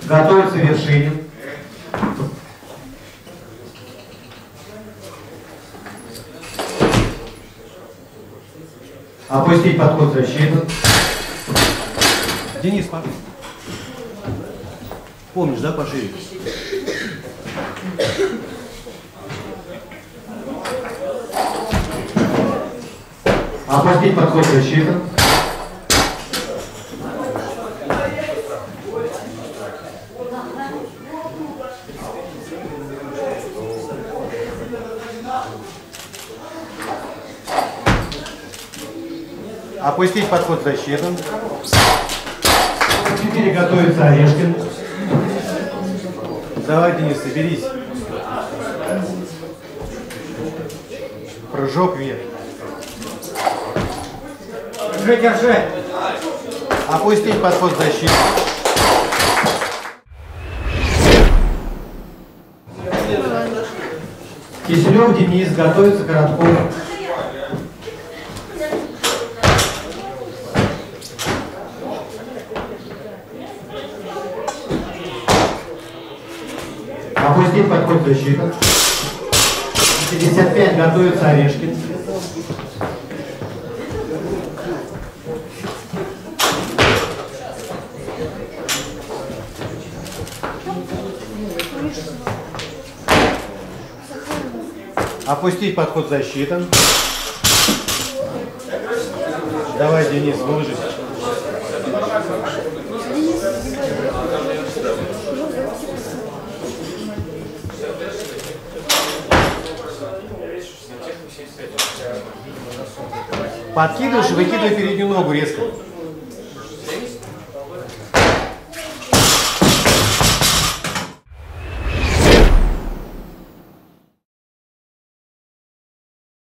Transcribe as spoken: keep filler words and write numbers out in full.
Готовится Вершинин. Опустить подход защиты. Денис, помнишь, да, пошире? Опустить подход защиты. Опустить подход защиты. четыре готовится Орешкин. Давай, Денис, соберись. Прыжок вверх. Держи, держи. Опустить подход защиты. Киселев Денис, готовится Коротков. Опустить подход защиты. пятьдесят пять готовится Орешкин. Опустить подход защиты. Давай, Денис, выложись. Подкидываешь и выкидывай переднюю ногу резко.